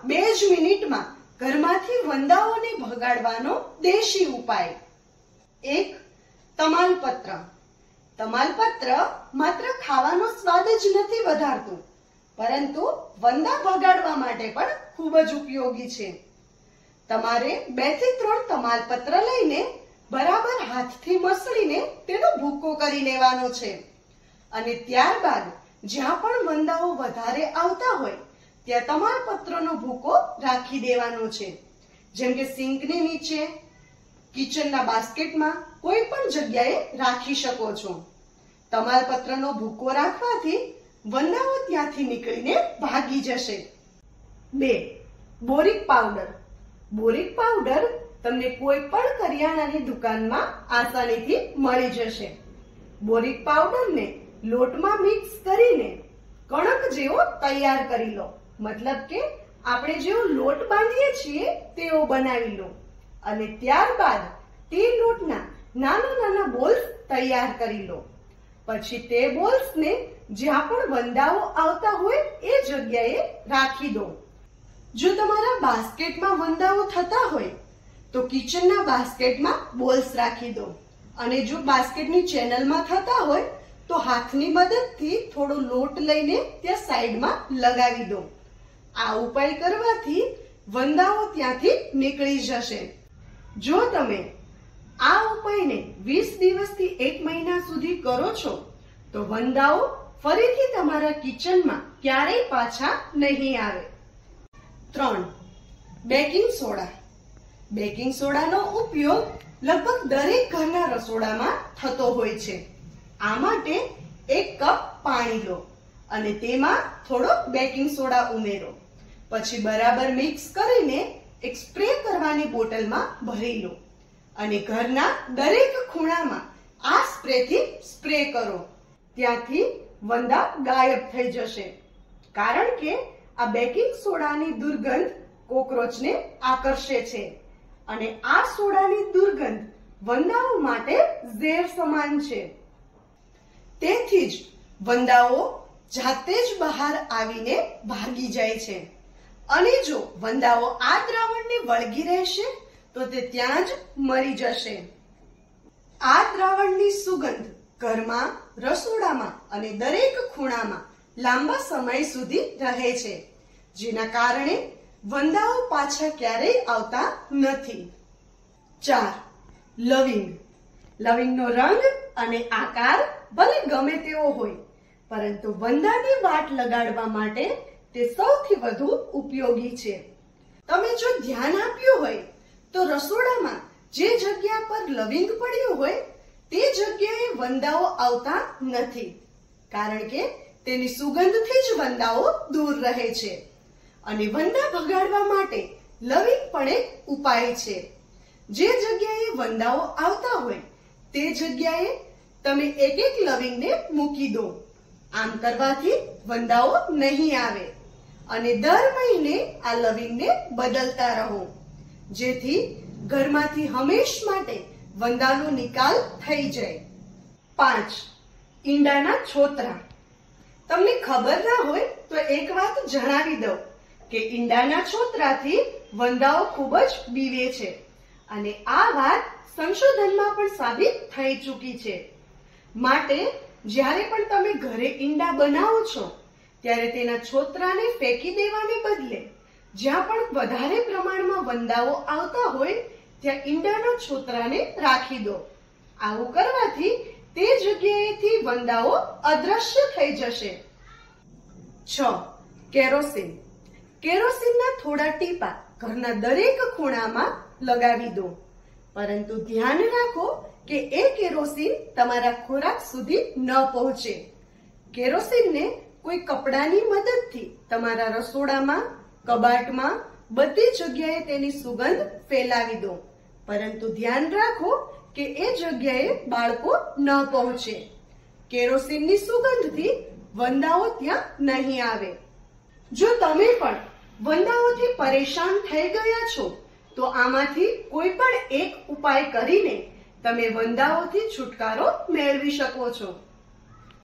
2 જ મિનિટમાં ઘરમાંથી વંદાઓને ભગાડવાનો દેશી ઉપાય. 1. તમાલપત્ર. તમાલપત્ર માત્ર ખાવાનો સ્વાદ જ નથી વધારતું, પરંતુ વંદા ભગાડવા માટે પણ ખૂબ જ ઉપયોગી છે. તમારે 2 થી 3 તમાલપત્ર લઈને બરાબર હાથથી મસળીને તેનો ભૂકો કરી લેવાનો છે અને ત્યારબાદ જ્યાં પણ વંદાઓ વધારે આવતા હોય ત્યાં તમાલપત્રનો ભૂકો રાખી દેવાનો છે. જેમ કે સિંકની નીચે, કિચનના બાસ્કેટમાં, કોઈ પણ જગ્યાએ રાખી શકો છો. તમાલપત્રનો ભૂકો રાખવાથી વંદાઓ ત્યાંથી નીકળીને ભાગી જશે. 2. Boric powder. બોરિક પાવડર તમને કોઈ પણ કરિયાણાની દુકાનમાં આસાનીથી મળી જશે. બોરિક પાવડરને લોટમાં મિક્સ કરીને કણક જેવો તૈયાર કરી લો. મતલબ કે આપણે જેવો લોટ બાંધીએ છીએ તેવો બનાવી લો અને ત્યારબાદ તે લોટના નાના નાના બોલ્સ તૈયાર કરી લો. પછી તે બોલ્સને જ્યાં પણ વંદાઓ આવતા હોય એ જગ્યાએ રાખી દો. જો તમારા બાસ્કેટમાં વંદાઓ થતા હોય તો કિચનના બાસ્કેટમાં બોલ્સ રાખી દો અને જો બાસ્કેટની ચેનલમાં થતા હોય તો હાથની મદદથી થોડો લોટ લઈને ત્યાં સાઈડમાં લગાવી દો. આ ઉપાય કરવાથી વંદાઓ ત્યાંથી નીકળી જશે. જો તમે આ ઉપાયને 20 દિવસથી 1 મહિના સુધી કરો છો તો વંદાઓ ફરીથી તમારા કિચનમાં ક્યારેય પાછા નહીં આવે. 3. Baking soda. બેકિંગ સોડાનો ઉપયોગ લગભગ દરેક ઘરના રસોડામાં થતો હોય છે. આ માટે 1 કપ પાણી લો અને તેમાં થોડો બેકિંગ સોડા ઉમેરો. પછી બરાબર મિક્સ કરીને એક સ્પ્રે કરવાની બોટલમાં ભરી લો અને ઘરના દરેક ખૂણામાં આ સ્પ્રેથી સ્પ્રે કરો. ત્યાંથી વંદા ગાયબ થઈ જશે, કારણ કે આ બેકિંગ સોડાની દુર્ગંધ કોકરોચને આકર્ષે છે અને આ સોડાની દુર્ગંધ વંદાઓ માટે ઝેર સમાન છે. તેથી જ વંદાઓ જાતે જ બહાર આવીને ભાગી જાય છે અને જો વંદાઓ આ દ્રાવણને વળગી રહેશે તો તે ત્યાં જ મરી જશે. આ દ્રાવણની સુગંધ ઘરમાં, રસોડામાં અને દરેક ખૂણામાં લાંબા સમય સુધી રહે છે, જેના કારણે વંદાઓ પાછા ક્યારેય આવતા નથી. 4. લવિંગ. લવિંગનો રંગ અને આકાર ભલે ગમે તેવો હોય, પરંતુ વંદાની વાટ લગાડવા માટે તે સૌથી વધુ ઉપયોગી છે. તમે જો ધ્યાન આપ્યું હોય તો રસોડામાં જે જગ્યા પર લવિંગ પડ્યું હોય તે જગ્યાએ વંદાઓ આવતા નથી, કારણ કે તેની સુગંધથી જ વંદાઓ દૂર રહે છે અને વંદા ભગાડવા માટે લવિંગ પણ એક ઉપાય છે. જે જગ્યાએ વંદાઓ આવતા હોય તે જગ્યાએ તમે એક લવિંગને મૂકી દો. આમ કરવાથી વંદાઓ નહીં આવે અને દર મહિને આ લવિંગને બદલતા રહો, જેથી ઘરમાંથી હંમેશ માટે વંદાનો નિકાલ થઈ જાય. 5. ઈંડાના છોતરા. તમને ખબર ના હોય તો એક વાત જણાવી દઉં કે ઈંડાના છોતરાથી વંદાઓ ખૂબ જ બીવે છે અને આ વાત સંશોધનમાં પણ સાબિત થઈ ચૂકી છે. માટે જ્યારે પણ તમે ઘરે ઈંડા બનાવો છો ત્યારે તેના છોતરાને ફેંકી દેવાને બદલે જ્યાં પણ વધારે પ્રમાણમાં વંદાઓ આવતા હોય ત્યાં ઈંડાના છોતરાને રાખી દો. આવું કરવાથી તે જગ્યાએથી વંદાઓ અદ્રશ્ય થઈ જશે. 6. કેરોસીન. કેરોસીનના થોડા ટીપા ઘરના દરેક ખૂણામાં લગાવી દો, પરંતુ ધ્યાન રાખો કે એ કેરોસીન તમારા ખોરાક સુધી ન પહોંચે. કેરોસીનને કોઈ કપડાની મદદથી તમારા રસોડામાં, કબાટમાં, બધી જગ્યાએ તેની સુગંધ ફેલાવી દો, પરંતુ ધ્યાન રાખો કે એ જગ્યાએ બાળકો ન પહોંચે. કેરોસીનની સુગંધથી વંદાઓ ત્યાં નહીં આવે. જો તમે પણ વંદાઓથી પરેશાન થઈ ગયા છો તો આમાંથી કોઈ પણ એક ઉપાય કરીને તમે વંદાઓથી છુટકારો મેળવી શકો છો.